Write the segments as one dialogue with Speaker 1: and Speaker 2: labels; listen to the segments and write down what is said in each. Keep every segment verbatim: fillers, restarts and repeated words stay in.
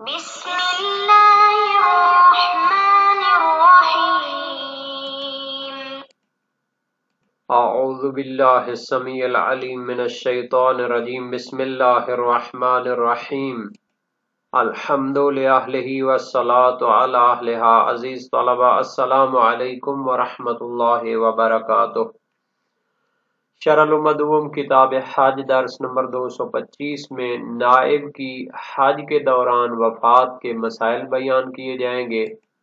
Speaker 1: بسم اللہ الرحمن الرحیم
Speaker 2: اعوذ باللہ السمیع العلیم من الشیطان الرجیم بسم اللہ الرحمن الرحیم الحمد للہ والصلاة علی اہلہا عزیز طلبہ السلام علیکم ورحمۃ اللہ وبرکاتہ۔ شرح المدوم کتاب حج درس نمبر دو سو پچیس میں نائب کی حج کے دوران وفات کے مسائل بیان کیے جائیں گے۔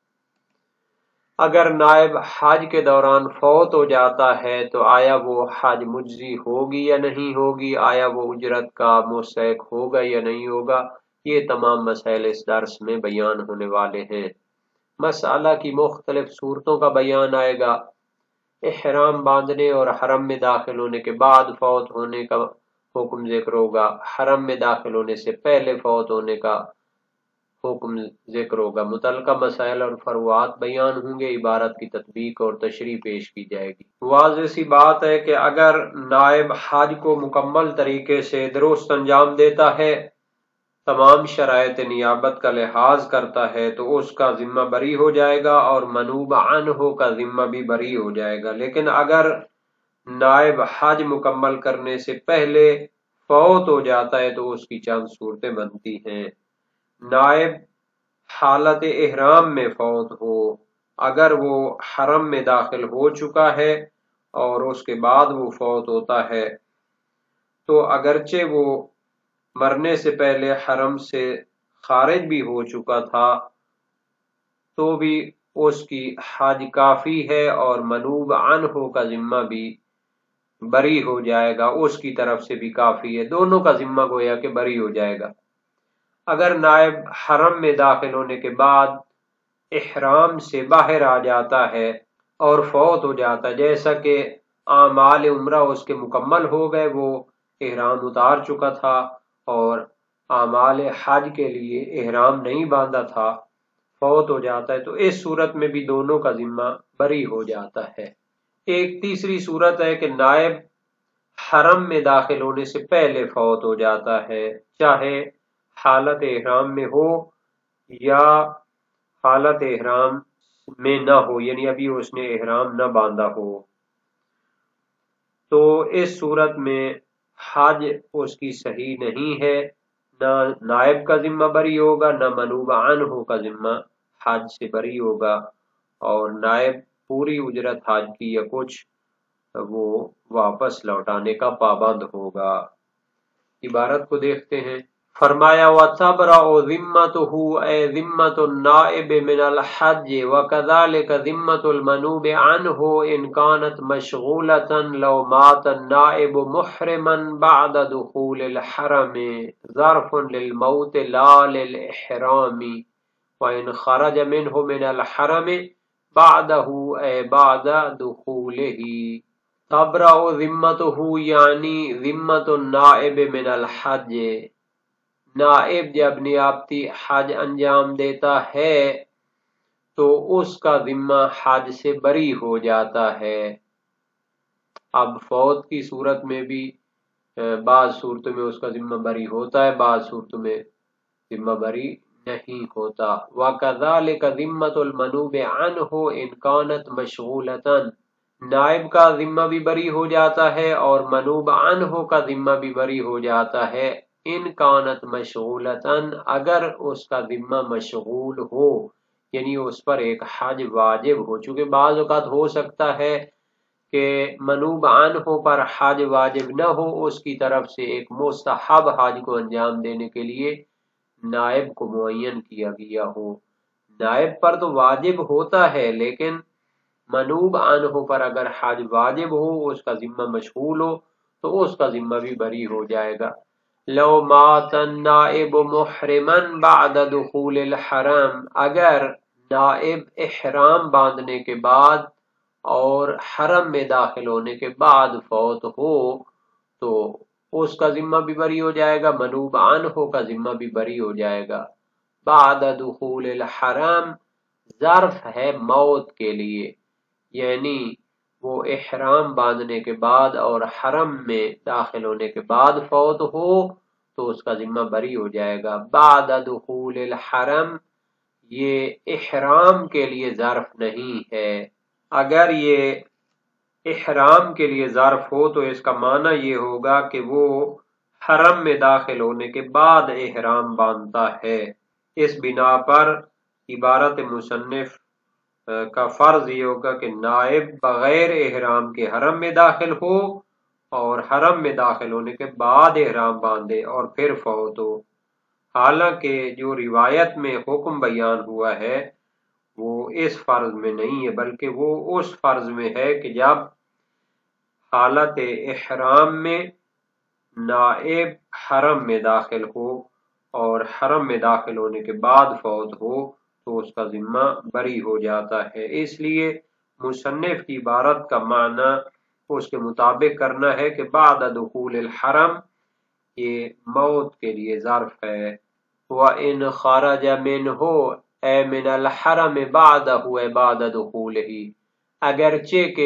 Speaker 2: اگر نائب حج کے دوران فوت ہو جاتا ہے تو آیا وہ حج مجزی ہوگی یا نہیں ہوگی، آیا وہ اجرت کا مستحق ہوگا یا نہیں ہوگا، یہ تمام مسائل اس درس میں بیان ہونے والے ہیں۔ مسئلہ کی مختلف صورتوں کا بیان آئے گا۔ احرام باندھنے اور حرم میں داخل ہونے کے بعد فوت ہونے کا حکم ذکر ہوگا، حرم میں داخل ہونے سے پہلے فوت ہونے کا حکم ذکر ہوگا، متعلقہ مسائل اور فروعات بیان ہوں گے، عبارت کی تطبیق اور تشریح پیش کی جائے گی۔ واضح سی بات ہے کہ اگر نائب حج کو مکمل طریقے سے درست انجام دیتا ہے، تمام شرائط نیابت کا لحاظ کرتا ہے، تو اس کا ذمہ بری ہو جائے گا اور منوب عنہ کا ذمہ بھی بری ہو جائے گا۔ لیکن اگر نائب حج مکمل کرنے سے پہلے فوت ہو جاتا ہے تو اس کی چند صورتیں بنتی ہیں۔ نائب حالت احرام میں فوت ہو، اگر وہ حرم میں داخل ہو چکا ہے اور اس کے بعد وہ فوت ہوتا ہے تو اگرچہ وہ مرنے سے پہلے حرم سے خارج بھی ہو چکا تھا تو بھی اس کی حج کافی ہے اور منوب عنہ کا ذمہ بھی بری ہو جائے گا، اس کی طرف سے بھی کافی ہے، دونوں کا ذمہ گویا کہ بری ہو جائے گا۔ اگر نائب حرم میں داخل ہونے کے بعد احرام سے باہر آ جاتا ہے اور فوت ہو جاتا ہے، جیسا کہ اعمال عمرہ اس کے مکمل ہو گئے، وہ احرام اتار چکا تھا اور اعمال حج کے لیے احرام نہیں باندھا تھا، فوت ہو جاتا ہے، تو اس صورت میں بھی دونوں کا ذمہ بری ہو جاتا ہے۔ ایک تیسری صورت ہے کہ نائب حرم میں داخل ہونے سے پہلے فوت ہو جاتا ہے، چاہے حالت احرام میں ہو یا حالت احرام میں نہ ہو، یعنی ابھی اس نے احرام نہ باندھا ہو، تو اس صورت میں حج اس کی صحیح نہیں ہے، نہ نائب کا ذمہ بری ہوگا نہ منوب عنہ کا ذمہ حج سے بری ہوگا، اور نائب پوری اجرت حج کی یا کچھ وہ واپس لوٹانے کا پابند ہوگا۔ عبارت کو دیکھتے ہیں۔ فرمایا وَتَبْرَأُ ذِمَّتُهُ اے ذمت النائب من الحج وَكَذَلِكَ ذِمَّةُ الْمَنُوبِ عَنْهُ إِنْ كَانَتْ مَشْغُولَةً لَوْ مَاتَ النَّائِبُ مُحْرِمًا بَعْدَ دُخُولِ الْحَرَمِ ظَرْفٌ لِلْمَوْتِ لَا لِلْإِحْرَامِ وَإِنْ خَرَجَ مِنْهُ مِنَ الْحَرَمِ بَعْدَهُ اے بَعْدَ دُخُولِهِ۔ تبرأ ذمتہ یعنی ذمت النائب من الحج، نائب جب نیابتی حج انجام دیتا ہے تو اس کا ذمہ حج سے بری ہو جاتا ہے۔ اب فوت کی صورت میں بھی بعض صورتوں میں اس کا ذمہ بری ہوتا ہے، بعض صورتوں میں ذمہ بری نہیں ہوتا۔ وَكَذَلِكَ ذِمَّةُ الْمَنُوبِ عَنْهُ إِنْ كَانَتْ مَشْغُولَةً، نائب کا ذمہ بھی بری ہو جاتا ہے اور منوب عنہ کا ذمہ بھی بری ہو جاتا ہے۔ ان کانت مشغولتاً، اگر اس کا ذمہ مشغول ہو، یعنی اس پر ایک حج واجب ہو، چونکہ بعض اوقات ہو سکتا ہے کہ منوب عنہ پر حج واجب نہ ہو، اس کی طرف سے ایک مستحب حج کو انجام دینے کے لیے نائب کو معین کیا گیا ہو۔ نائب پر تو واجب ہوتا ہے لیکن منوب عنہ پر اگر حج واجب ہو، اس کا ذمہ مشغول ہو، تو اس کا ذمہ بھی بری ہو جائے گا۔ لو مات النائب محرما بعد دخول الحرم، اگر نائب احرام باندھنے کے بعد اور حرم میں داخل ہونے کے بعد فوت ہو تو اس کا ذمہ بھی بری ہو جائے گا، منوب عنہ کا ذمہ بھی بری ہو جائے گا۔ بعد دخول الحرم ظرف ہے موت کے لیے، یعنی وہ احرام باندھنے کے بعد اور حرم میں داخل ہونے کے بعد فوت ہو تو اس کا ذمہ بری ہو جائے گا۔ بعد دخول الحرم یہ احرام کے لیے ظرف نہیں ہے۔ اگر یہ احرام کے لیے ظرف ہو تو اس کا معنی یہ ہوگا کہ وہ حرم میں داخل ہونے کے بعد احرام باندھتا ہے۔ اس بنا پر عبارت مصنف کا فرض یہ ہوگا کہ نائب بغیر احرام کے حرم میں داخل ہو اور حرم میں داخل ہونے کے بعد احرام باندھے اور پھر فوت ہو۔ حالانکہ جو روایت میں حکم بیان ہوا ہے وہ اس فرض میں نہیں ہے، بلکہ وہ اس فرض میں ہے کہ جب حالت احرام میں نائب حرم میں داخل ہو اور حرم میں داخل ہونے کے بعد فوت ہو تو اس کا ذمہ بری ہو جاتا ہے۔ اس لیے مصنف کی عبارت کا معنی اس کے مطابق کرنا ہے کہ بعد دخول الحرم یہ موت کے لیے ظرف ہے۔ وَإِنْ خَرَجَ مِنْهُ اے من الحرم بعدہ بعد دخولہ، اگرچہ کہ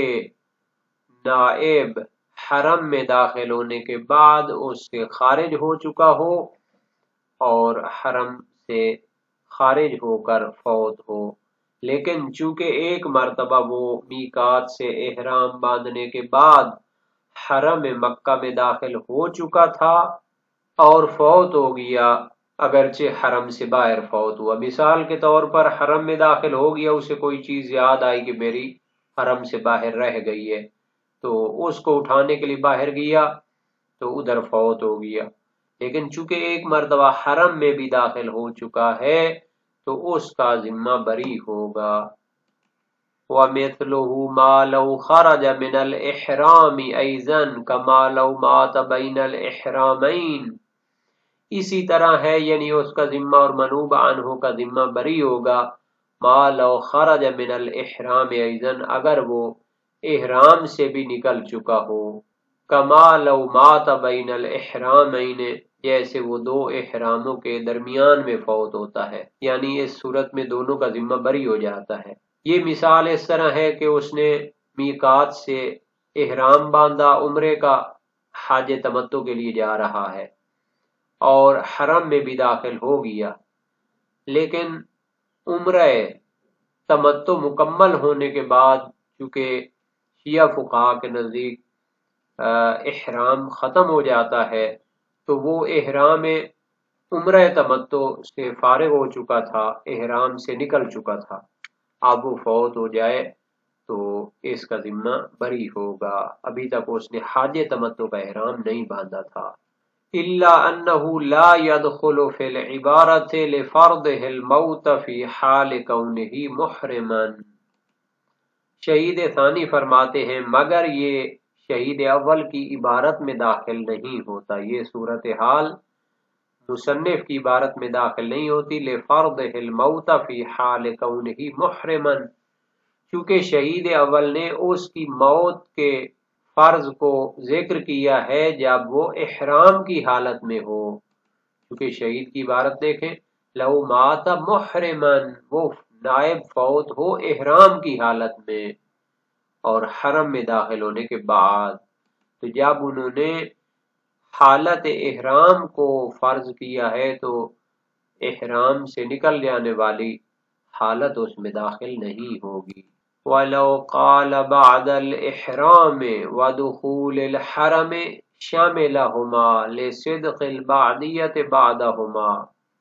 Speaker 2: نائب حرم میں داخل ہونے کے بعد اس سے خارج ہو چکا ہو اور حرم سے خارج ہو کر فوت ہو، لیکن چونکہ ایک مرتبہ وہ میقات سے احرام باندھنے کے بعد حرم مکہ میں داخل ہو چکا تھا اور فوت ہو گیا، اگرچہ حرم سے باہر فوت ہوا۔ مثال کے طور پر حرم میں داخل ہو گیا، اسے کوئی چیز یاد آئی کہ میری حرم سے باہر رہ گئی ہے، تو اس کو اٹھانے کے لیے باہر گیا تو ادھر فوت ہو گیا، لیکن چونکہ ایک مرتبہ حرم میں بھی داخل ہو چکا ہے تو اس کا ذمہ بری ہوگا۔ وَمِثْلُهُ مَا لَوْ خَرَجَ مِنَ الْإِحْرَامِ أَيْضًا كَمَا لَوْ مَاتَ بَيْنَ الْإِحْرَامَيْنِ، اسی طرح ہے، یعنی اس کا ذمہ اور منوب عنہ کا ذمہ بری ہوگا ما لو خرج من الإحرام أيضًا، اگر وہ احرام سے بھی نکل چکا ہو، کما لو مات بین الإحرامین، جیسے وہ دو احراموں کے درمیان میں فوت ہوتا ہے، یعنی اس صورت میں دونوں کا ذمہ بری ہو جاتا ہے۔ یہ مثال اس طرح ہے کہ اس نے میقات سے احرام باندھا، عمرے کا، حج تمتع کے لیے جا رہا ہے اور حرم میں بھی داخل ہو گیا، لیکن عمرہ تمتع مکمل ہونے کے بعد چونکہ شیعہ فقہا کے نزدیک احرام ختم ہو جاتا ہے تو وہ احرام عمرہ تمتع سے فارغ ہو چکا تھا، احرام سے نکل چکا تھا، اب وہ فوت ہو جائے تو اس کا ذمہ بری ہوگا، ابھی تک اس نے حج تمتع کا احرام نہیں باندھا تھا۔ الا انه لا يدخل في العبارة لفرضه الموت في حال كونه محرما، شہید ثانی فرماتے ہیں مگر یہ شہید اول کی عبارت میں داخل نہیں ہوتا، یہ صورتحال مصنف کی عبارت میں داخل نہیں ہوتی، لفرضه الموت في حال كونه محرما، چونکہ شہید اول نے اس کی موت کے فرض کو ذکر کیا ہے جب وہ احرام کی حالت میں ہو، کیونکہ شہید کی عبارت دیکھیں، لو مات محرما، وہ نائب فوت ہو احرام کی حالت میں اور حرم میں داخل ہونے کے بعد، تو جب انہوں نے حالت احرام کو فرض کیا ہے تو احرام سے نکل جانے والی حالت اس میں داخل نہیں ہوگی۔ وَلَوْ قَالَ بَعْدَ الْإِحْرَامِ وَدُخُولِ الْحَرَمِ شَمِلَهُمَا لِصِدْقِ الْبَعْدِيَّةِ بَعْدَهُمَا،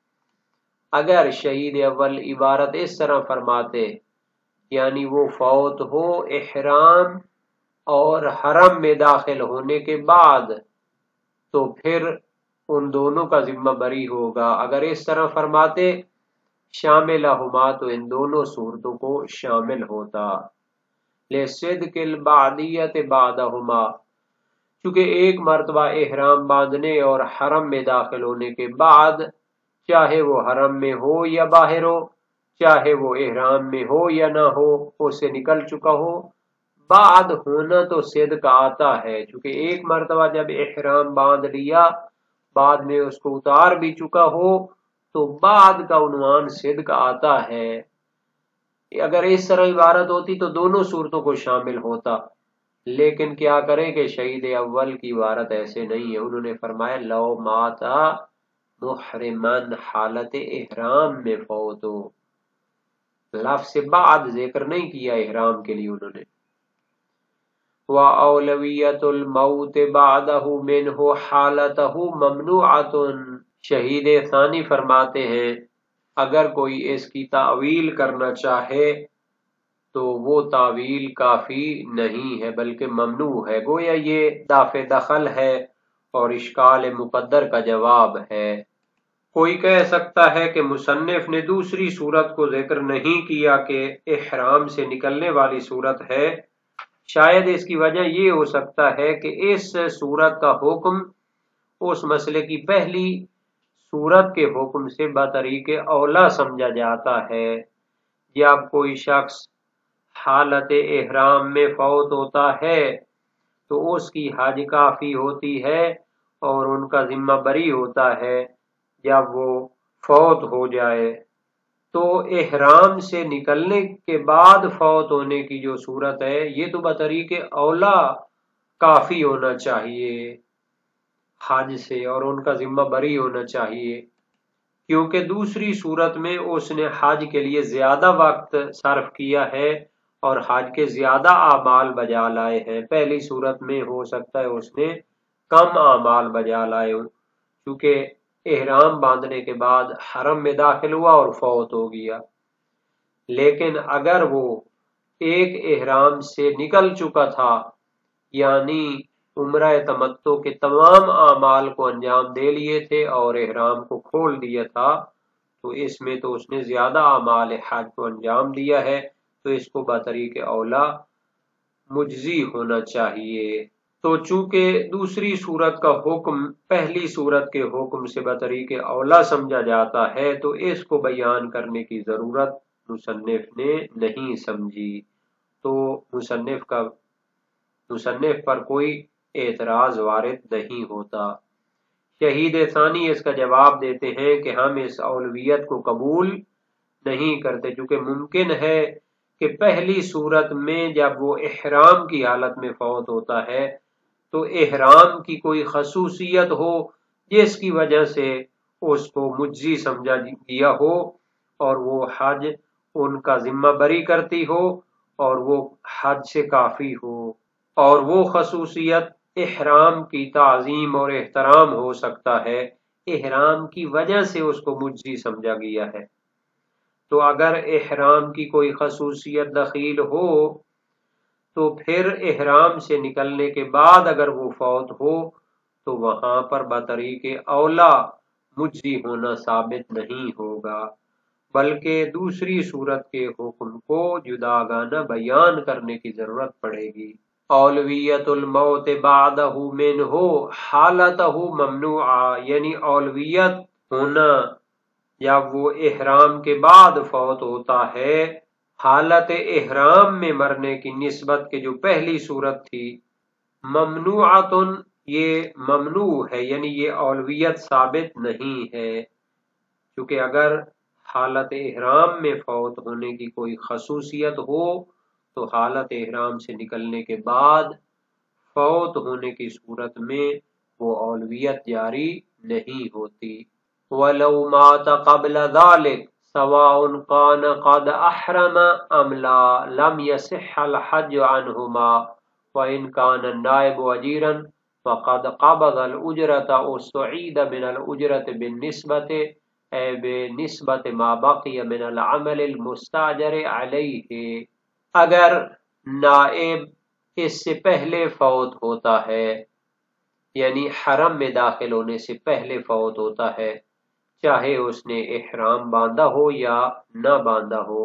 Speaker 2: اگر شہید اول عبارت اس طرح فرماتے، یعنی وہ فوت ہو احرام اور حرم میں داخل ہونے کے بعد تو پھر ان دونوں کا ذمہ بری ہوگا، اگر اس طرح فرماتے شاملہما تو ان دونوں صورتوں کو شامل ہوتا، لصدق البعدیت بعدہما، چونکہ ایک مرتبہ احرام باندھنے اور حرم میں داخل ہونے کے بعد، چاہے وہ حرم میں ہو یا باہر ہو، چاہے وہ احرام میں ہو یا نہ ہو، اس سے نکل چکا ہو، بعد ہونا تو صدق آتا ہے، چونکہ ایک مرتبہ جب احرام باندھ لیا بعد میں اس کو اتار بھی چکا ہو تو بعد کا عنوان صدق آتا ہے۔ اگر اس طرح عبارت ہوتی تو دونوں صورتوں کو شامل ہوتا، لیکن کیا کریں کہ شہید اول کی عبارت ایسے نہیں ہے، انہوں نے فرمایا لو ماتا محرمن حالت احرام میں فوت ہو، لفظ بعد ذکر نہیں کیا احرام کے لیے انہوں نے۔ وَأَوْلَوِيَّةُ الْمَوْتِ بَعْدَهُ مِنْهُ حَالَتَهُ مَمْنُوعَةٌ، شہید ثانی فرماتے ہیں اگر کوئی اس کی تعویل کرنا چاہے تو وہ تعویل کافی نہیں ہے بلکہ ممنوع ہے، گویا یہ دافع دخل ہے اور اشکال مقدر کا جواب ہے۔ کوئی کہہ سکتا ہے کہ مصنف نے دوسری صورت کو ذکر نہیں کیا کہ احرام سے نکلنے والی صورت ہے، شاید اس کی وجہ یہ ہو سکتا ہے کہ اس صورت کا حکم اس مسئلے کی پہلی صورت کے حکم سے بطریق اولا سمجھا جاتا ہے۔ جب کوئی شخص حالت احرام میں فوت ہوتا ہے تو اس کی حج کافی ہوتی ہے اور ان کا ذمہ بری ہوتا ہے۔ جب وہ فوت ہو جائے تو احرام سے نکلنے کے بعد فوت ہونے کی جو صورت ہے یہ تو بطریق اولا کافی ہونا چاہیے حج سے اور ان کا ذمہ بری ہونا چاہیے، کیونکہ دوسری صورت میں اس نے حج کے لیے زیادہ وقت صرف کیا ہے اور حج کے زیادہ اعمال بجا لائے ہیں۔ پہلی صورت میں ہو سکتا ہے اس نے کم اعمال بجا لائے ہوں، کیونکہ احرام باندھنے کے بعد حرم میں داخل ہوا اور فوت ہو گیا۔ لیکن اگر وہ ایک احرام سے نکل چکا تھا، یعنی عمرہ تمتع کے تمام اعمال کو انجام دے لیے تھے اور احرام کو کھول دیا تھا، تو اس میں تو اس نے زیادہ اعمال حج کو انجام دیا ہے، تو اس کو بطریق اولا مجزی ہونا چاہیے۔ تو چونکہ دوسری صورت کا حکم پہلی صورت کے حکم سے بطریق اولا سمجھا جاتا ہے تو اس کو بیان کرنے کی ضرورت مصنف نے نہیں سمجھی، تو مصنف کا مصنف پر کوئی اعتراض وارد نہیں ہوتا۔ شہید ثانی اس کا جواب دیتے ہیں کہ ہم اس اولویت کو قبول نہیں کرتے، چونکہ ممکن ہے کہ پہلی صورت میں جب وہ احرام کی حالت میں فوت ہوتا ہے تو احرام کی کوئی خصوصیت ہو جس کی وجہ سے اس کو مجزی سمجھا گیا ہو اور وہ حج ان کا ذمہ بری کرتی ہو اور وہ حج سے کافی ہو، اور وہ خصوصیت احرام کی تعظیم اور احترام ہو سکتا ہے، احرام کی وجہ سے اس کو مجزی سمجھا گیا ہے۔ تو اگر احرام کی کوئی خصوصیت دخیل ہو تو پھر احرام سے نکلنے کے بعد اگر وہ فوت ہو تو وہاں پر بطریق اولا مجزی ہونا ثابت نہیں ہوگا، بلکہ دوسری صورت کے حکم کو جداگانہ بیان کرنے کی ضرورت پڑے گی۔ اولویت الموت بعدہ منہ حالتہ ممنوعہ، یعنی اولویت ہونا جب وہ احرام کے بعد فوت ہوتا ہے، حالت احرام میں مرنے کی نسبت کے جو پہلی صورت تھی ممنوعاتن، یہ ممنوع ہے، یعنی یہ اولویت ثابت نہیں ہے، کیونکہ اگر حالت احرام میں فوت ہونے کی کوئی خصوصیت ہو تو حالت احرام سے نکلنے کے بعد فوت ہونے کی صورت میں وہ اولویت جاری نہیں ہوتی۔ وَلَوْ مَاتَ قَبْلَ ذَلِكَ سَوَاءٌ كَانَ قَدْ أَحْرَمَ أَمْ لَا لَمْ يَصِحَّ الْحَجُّ عَنْهُمَا وَإِنْ كَانَ النَّائِبُ أَجِيرًا فَقَدْ قَبَضَ الْأُجْرَةَ وَاسْتُعِيدَ مِنَ الْأُجْرَةِ بِالنِّسْبَةِ أي بِنِسْبَةِ مَا بَقِيَ مِنَ الْعَمَلِ الْمُسْتَأْجَرِ عَلَيْهِ، اگر نائب اس سے پہلے فوت ہوتا ہے، یعنی حرم میں داخل ہونے سے پہلے فوت ہوتا ہے، چاہے اس نے احرام باندھا ہو یا نہ باندھا ہو،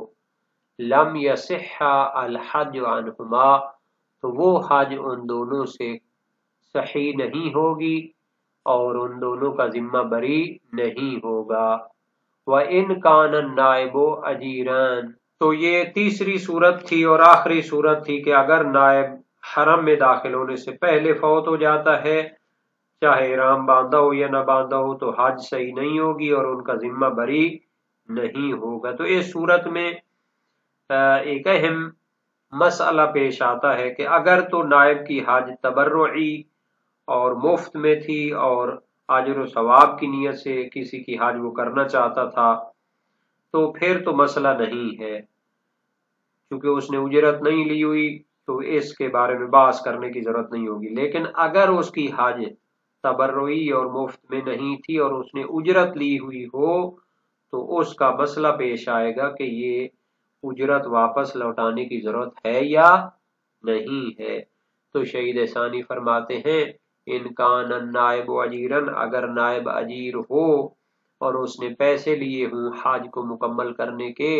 Speaker 2: لم یصح الحج عنہما، تو وہ حج ان دونوں سے صحیح نہیں ہوگی اور ان دونوں کا ذمہ بری نہیں ہوگا۔ وَإِنْ كَانَ النَّائِبُ أَجِيرًا، تو یہ تیسری صورت تھی اور آخری صورت تھی کہ اگر نائب حرم میں داخل ہونے سے پہلے فوت ہو جاتا ہے، چاہے احرام باندھا ہو یا نہ باندھا ہو، تو حج صحیح نہیں ہوگی اور ان کا ذمہ بری نہیں ہوگا۔ تو اس صورت میں ایک اہم مسئلہ پیش آتا ہے کہ اگر تو نائب کی حج تبرعی اور مفت میں تھی اور اجر و ثواب کی نیت سے کسی کی حج وہ کرنا چاہتا تھا تو پھر تو مسئلہ نہیں ہے، کیونکہ اس نے اجرت نہیں لی ہوئی تو اس کے بارے میں بحث کرنے کی ضرورت نہیں ہوگی۔ لیکن اگر اس کی حج تبرعی اور مفت میں نہیں تھی اور اس نے اجرت لی ہوئی ہو تو اس کا مسئلہ پیش آئے گا کہ یہ اجرت واپس لوٹانے کی ضرورت ہے یا نہیں ہے۔ تو شہید ثانی فرماتے ہیں ان کان النائب اجیرن، اگر نائب اجیر ہو اور اس نے پیسے لیے ہوں حج کو مکمل کرنے کے،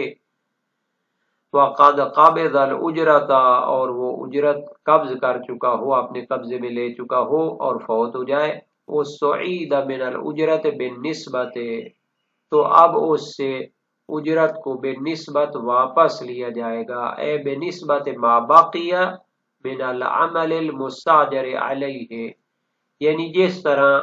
Speaker 2: وقد قبض الاجرت، اور وہ اجرت قبض کر چکا ہو، اپنے قبضے میں لے چکا ہو اور فوت ہو جائے، وصعید من الاجرت بالنسبت، تو اب اس سے اجرت کو بے نسبت واپس لیا جائے گا، اے بے نسبت ما بقی من العمل المستاجر علیہ، یعنی جس طرح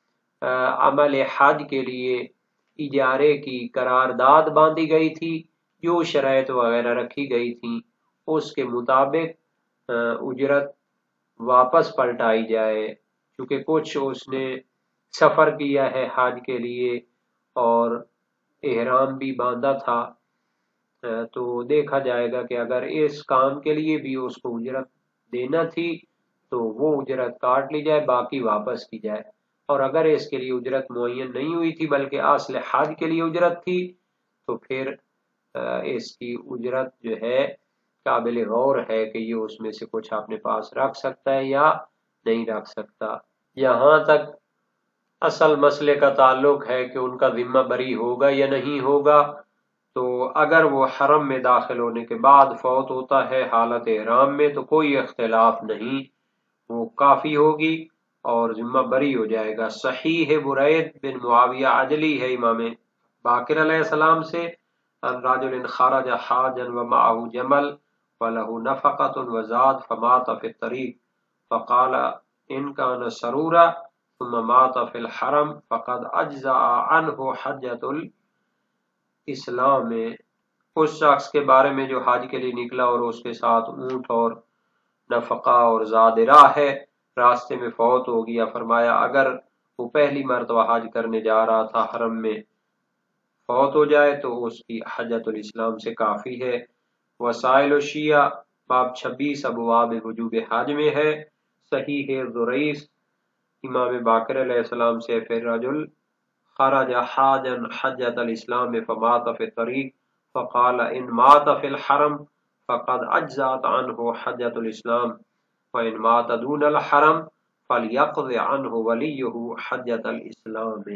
Speaker 2: عمل حج کے لیے اجارے کی قرارداد باندھی گئی تھی، جو شرائط وغیرہ رکھی گئی تھی اس کے مطابق اجرت واپس پلٹائی جائے، کیونکہ کچھ اس نے سفر کیا ہے حج کے لیے اور احرام بھی باندھا تھا، تو دیکھا جائے گا کہ اگر اس کام کے لیے بھی اس کو اجرت دینا تھی تو وہ اجرت کاٹ لی جائے، باقی واپس کی جائے، اور اگر اس کے لیے اجرت معین نہیں ہوئی تھی بلکہ اصل حج کے لیے اجرت تھی تو پھر اس کی اجرت جو ہے قابل غور ہے کہ یہ اس میں سے کچھ اپنے پاس رکھ سکتا ہے یا نہیں رکھ سکتا۔ یہاں تک اصل مسئلے کا تعلق ہے کہ ان کا ذمہ بری ہوگا یا نہیں ہوگا۔ تو اگر وہ حرم میں داخل ہونے کے بعد فوت ہوتا ہے حالت احرام میں تو کوئی اختلاف نہیں، وہ کافی ہوگی اور ذمہ بری ہو جائے گا۔ صحیح ہے برید بن معاویہ عجلی ہے امام باقر علیہ السلام سے، الرجل خرج حاجا ومعه جمل وله نفقة وزاد فمات في الطريق فقال ان كان سرورا ثم مات في الحرم فقد اجزاء عنه حجۃ الاسلام، اس شخص کے بارے میں جو حج کے لیے نکلا اور اس کے ساتھ اونٹ اور نفقہ اور زاد راہ ہے، راستے میں فوت ہو گیا، فرمایا اگر وہ پہلی مرتبہ حج کرنے جا رہا تھا حرم میں فوت ہو جائے تو اس کی حجۃ الاسلام سے کافی ہے۔ وسائل الشیعہ باب چھبیس ابواب وجوب حج میں ہے۔ صحیح ہے ذریث امام باقر علیہ السلام سے، پھر رجل خرج حاجا حجۃ الاسلام فمات فی الطریق فقال ان مات فی الحرم فقد اجزات عنہ حجۃ الاسلام وان مات دون الحرم فلیقض عنہ ولیہ حجۃ الاسلام۔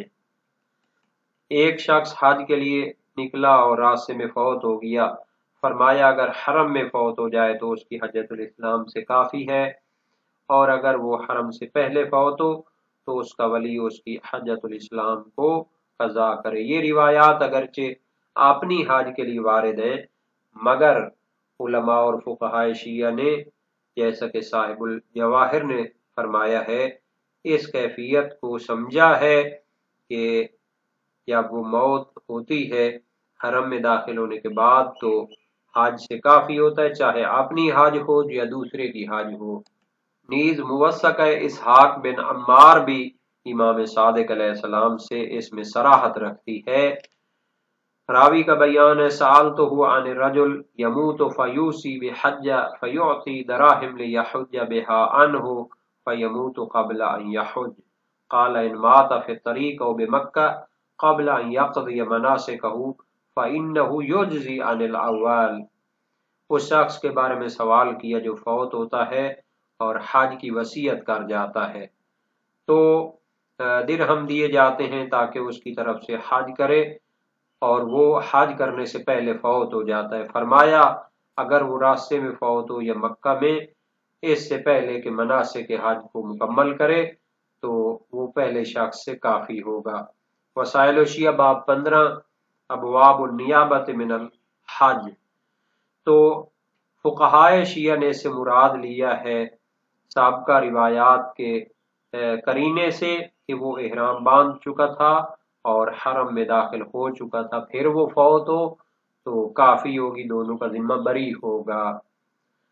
Speaker 2: ایک شخص حج کے لیے نکلا اور راستے میں فوت ہو گیا، فرمایا اگر حرم میں فوت ہو جائے تو اس کی حجۃ الاسلام سے کافی ہے، اور اگر وہ حرم سے پہلے فوت ہو تو اس کا ولی اس کی حجۃ الاسلام کو قضا کرے۔ یہ روایات اگرچہ اپنی حج کے لیے وارد ہیں مگر علماء اور فقہاء شیعہ نے جیسا کہ صاحب الجواہر نے فرمایا ہے اس کیفیت کو سمجھا ہے کہ جب وہ موت ہوتی ہے حرم میں داخل ہونے کے بعد تو حج سے کافی ہوتا ہے، چاہے اپنی حج ہو یا دوسرے کی حج ہو۔ نیز موثق اسحاق بن عمار بھی امام صادق علیہ السلام سے اس میں صراحت رکھتی ہے۔ راوی کا بیان ہے سألتہ عن الرجل يموت فیوسی بحج فیعطی دراہم لیحج بها عنہ فیموت قبل ان یحج قال ان مات فی الطریق او بمکہ قبل ان یقضی مناسکہ فإنہ یجزی عن الاول۔ اس شخص کے بارے میں سوال کیا جو فوت ہوتا ہے اور حج کی وصیت کر جاتا ہے تو درہم دیے جاتے ہیں تاکہ اس کی طرف سے حج کرے، اور وہ حج کرنے سے پہلے فوت ہو جاتا ہے۔ فرمایا اگر وہ راستے میں فوت ہو یا مکہ میں اس سے پہلے کہ مناسک حج کو مکمل کرے تو وہ پہلے شخص سے کافی ہوگا۔ وسائل الشیعہ باب پندرہ ابواب النیابت من الحج، تو فقہائے شیعہ نے اس سے مراد لیا ہے سابقہ روایات کے قرینے سے کہ وہ احرام باندھ چکا تھا اور حرم میں داخل ہو چکا تھا، پھر وہ فوت ہو تو کافی ہوگی، دونوں کا ذمہ بری ہوگا۔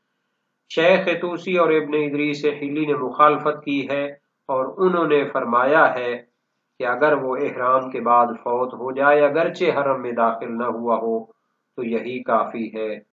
Speaker 2: شیخ طوسی اور ابن ادریس حلی نے مخالفت کی ہے اور انہوں نے فرمایا ہے کہ اگر وہ احرام کے بعد فوت ہو جائے اگرچہ حرم میں داخل نہ ہوا ہو تو یہی کافی ہے۔